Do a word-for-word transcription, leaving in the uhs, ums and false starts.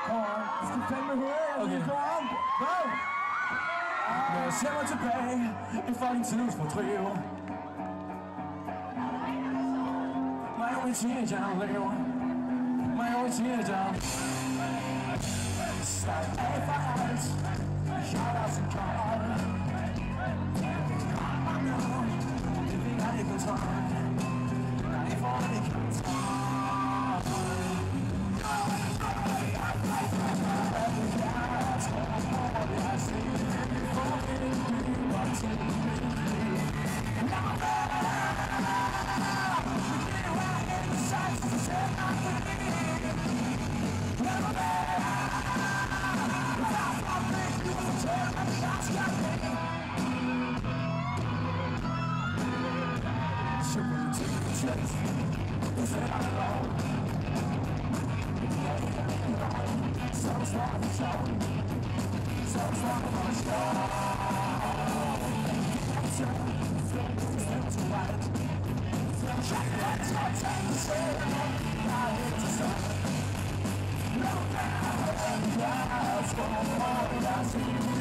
Kom on, du skal fandme høre, okay. Kom on, go! Når jeg ser mig tilbage i fucking tidens fordriv, my only teenager I live, my only teenager. Start A fights, shoutouts and call. I know, living out of control, not if only control. I see you falling through my teeth. Now that you are in the sights to set my feet. Never better. Without my face, you will turn my shots got me. So when you take the chance, you say I'm alone. So smart and so So smart and so So still too wide. Still trying to let your time to say I hate to stop. No doubt, yeah, it's gonna fall. I see you.